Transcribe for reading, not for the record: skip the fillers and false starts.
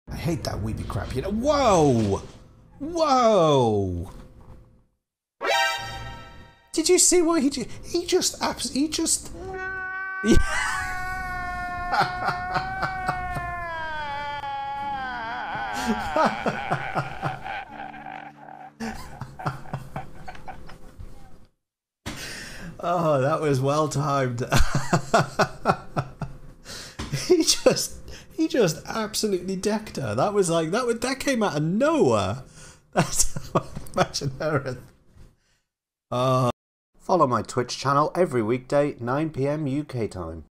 I hate that weepy crap, you know. Whoa! Whoa! Did you see what he did? He just... Oh, that was well timed. He just absolutely decked her. That was like that came out of nowhere. That's imagine her. Follow my Twitch channel every weekday, 9 PM UK time.